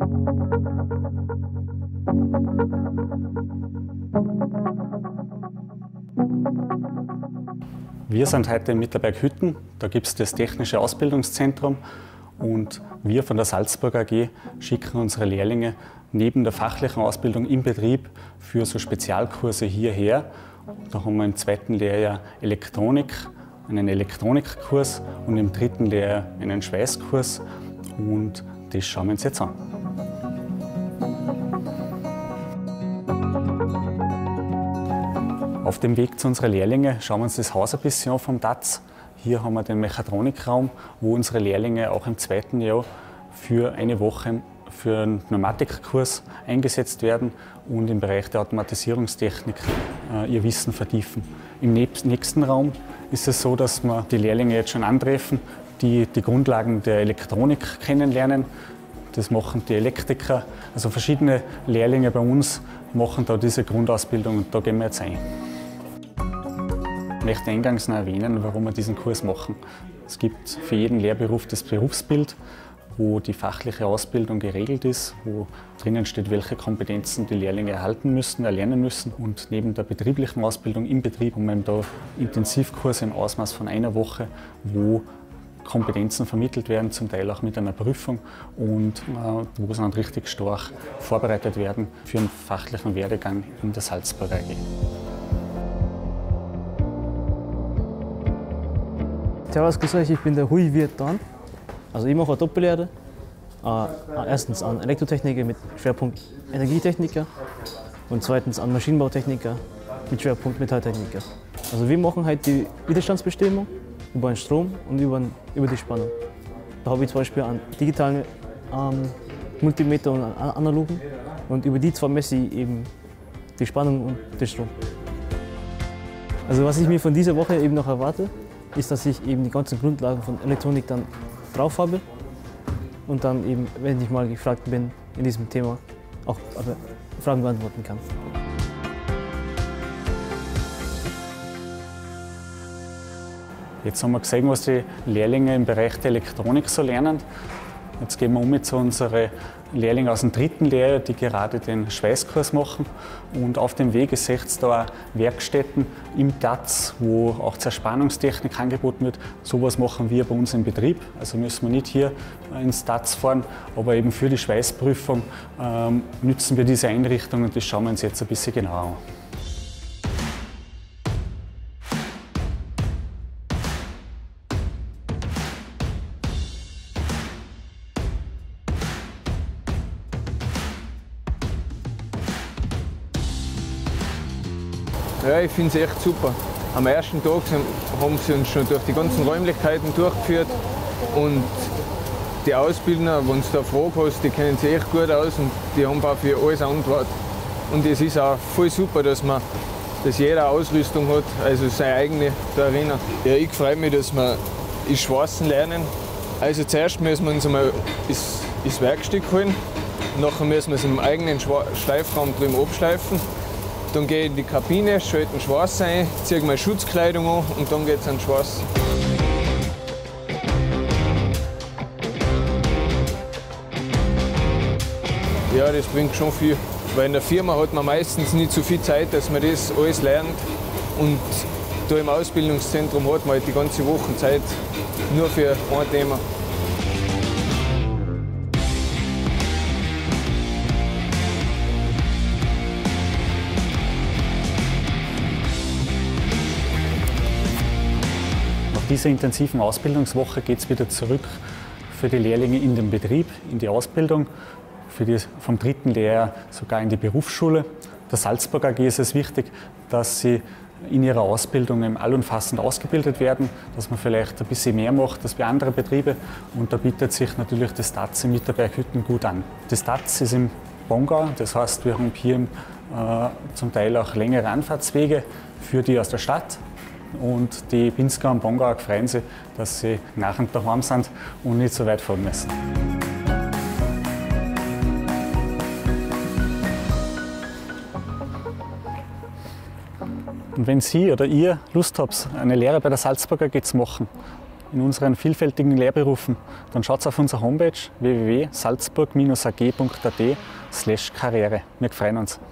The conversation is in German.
Wir sind heute in Mitterberg-Hütten, da gibt es das Technische Ausbildungszentrum und wir von der Salzburg AG schicken unsere Lehrlinge neben der fachlichen Ausbildung im Betrieb für so Spezialkurse hierher. Da haben wir im zweiten Lehrjahr Elektronik, einen Elektronikkurs und im dritten Lehrjahr einen Schweißkurs und das schauen wir uns jetzt an. Auf dem Weg zu unseren Lehrlingen schauen wir uns das Haus ein bisschen an vom DAZ. Hier haben wir den Mechatronikraum, wo unsere Lehrlinge auch im zweiten Jahr für eine Woche für einen Pneumatikkurs eingesetzt werden und im Bereich der Automatisierungstechnik ihr Wissen vertiefen. Im nächsten Raum ist es so, dass wir die Lehrlinge jetzt schon antreffen, die die Grundlagen der Elektronik kennenlernen. Das machen die Elektriker, also verschiedene Lehrlinge bei uns machen da diese Grundausbildung und da gehen wir jetzt ein. Ich möchte eingangs noch erwähnen, warum wir diesen Kurs machen. Es gibt für jeden Lehrberuf das Berufsbild, wo die fachliche Ausbildung geregelt ist, wo drinnen steht, welche Kompetenzen die Lehrlinge erhalten müssen, erlernen müssen. Und neben der betrieblichen Ausbildung im Betrieb haben wir da Intensivkurse im Ausmaß von einer Woche, wo Kompetenzen vermittelt werden, zum Teil auch mit einer Prüfung und wo sie dann richtig stark vorbereitet werden für einen fachlichen Werdegang in der Salzburg AG. Servus, grüß euch, ich bin der Hui Viet Dan. Also ich mache eine Doppellehre. Erstens an Elektrotechniker mit Schwerpunkt Energietechniker und zweitens an Maschinenbautechniker mit Schwerpunkt Metalltechniker. Also wir machen halt die Widerstandsbestimmung über den Strom und über die Spannung. Da habe ich zum Beispiel einen digitalen Multimeter und einen analogen und über die zwei messe ich eben die Spannung und den Strom. Also was ich mir von dieser Woche eben noch erwarte, ist, dass ich eben die ganzen Grundlagen von Elektronik dann drauf habe und dann eben, wenn ich mal gefragt bin in diesem Thema, auch Fragen beantworten kann. Jetzt haben wir gesehen, was die Lehrlinge im Bereich der Elektronik so lernen. Jetzt gehen wir um zu unseren Lehrlingen aus dem dritten Lehrjahr, die gerade den Schweißkurs machen. Und auf dem Weg seht ihr da auch Werkstätten im DAZ, wo auch Zerspannungstechnik angeboten wird. Sowas machen wir bei uns im Betrieb. Also müssen wir nicht hier ins DAZ fahren, aber eben für die Schweißprüfung nützen wir diese Einrichtung und das schauen wir uns jetzt ein bisschen genauer an. Ja, ich finde es echt super. Am ersten Tag haben sie uns schon durch die ganzen Räumlichkeiten durchgeführt und die Ausbildner, wenn du da Fragen hast, die kennen sich echt gut aus und die haben auch für alles eine Antwort. Und es ist auch voll super, dass jeder Ausrüstung hat, also seine eigene da drinnen. Ja, ich freue mich, dass wir das Schweißen lernen. Also zuerst müssen wir uns einmal das Werkstück holen, nachher müssen wir es im eigenen Schleifraum drüben abschleifen. Dann gehe ich in die Kabine, schalte den Schweiß ein, ziehe meine Schutzkleidung an und dann geht es an den Schweiß. Ja, das bringt schon viel, weil in der Firma hat man meistens nicht so viel Zeit, dass man das alles lernt. Und da im Ausbildungszentrum hat man halt die ganze Woche Zeit nur für ein Thema. Nach dieser intensiven Ausbildungswoche geht es wieder zurück für die Lehrlinge in den Betrieb, in die Ausbildung, für die vom dritten Lehrjahr sogar in die Berufsschule. Der Salzburg AG ist es wichtig, dass sie in ihrer Ausbildung allumfassend ausgebildet werden, dass man vielleicht ein bisschen mehr macht als bei anderen Betrieben. Und da bietet sich natürlich das DAZ in Mitterberg-Hütten gut an. Das DAZ ist im Pongau, das heißt, wir haben hier zum Teil auch längere Anfahrtswege für die aus der Stadt. Und die Pinzgauer und Pongauer freuen sich, dass sie nachher daheim sind und nicht so weit fahren müssen. Und wenn Sie oder ihr Lust habt, eine Lehre bei der Salzburg AG zu machen, in unseren vielfältigen Lehrberufen, dann schaut auf unsere Homepage www.salzburg-ag.at/karriere. Wir freuen uns.